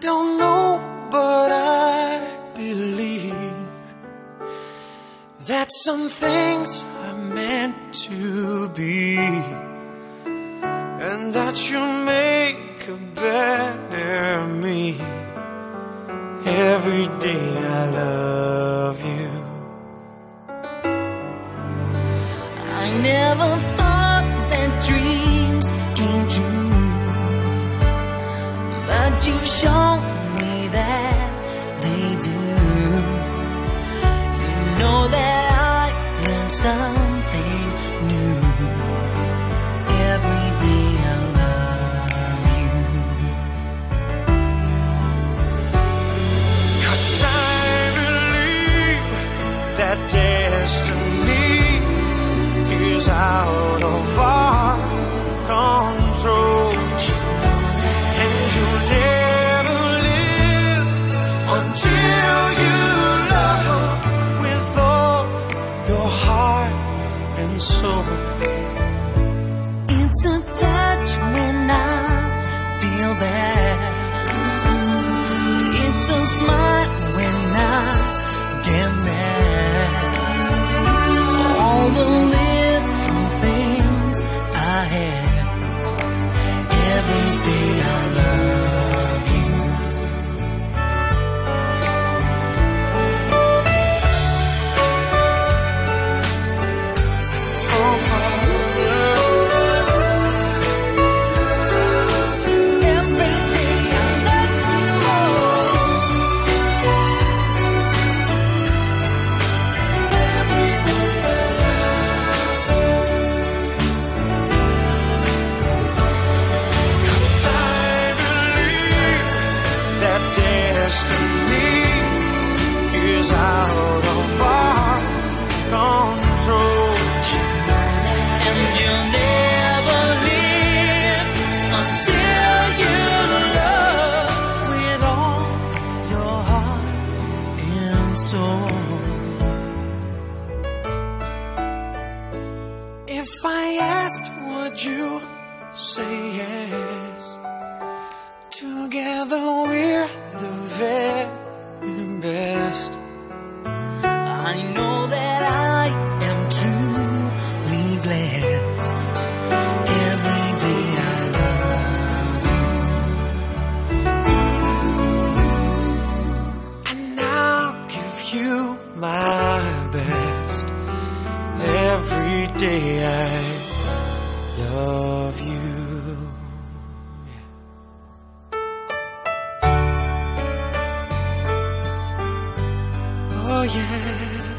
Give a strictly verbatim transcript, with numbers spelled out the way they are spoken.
don't know, but I believe that some things are meant to be, and that you'll make a better me. Every day I love you. I never thought that dreams came true, but you've shown me that they do. You know that I learned something new. Every day I love you. 'Cause I believe that destiny is out of our control, and you'll never live until you love with all your heart and soul. It's a touch when I feel that. It's a smile when I get mad. All the little things I had. Every day I love you. Destiny is out of our control, And you'll never live until you love with all your heart and soul. If I asked, would you say yes? Together we're the very best. I know that I am truly blessed. Every day I love you. And I'll give you my best. Every day I love you. Oh yeah.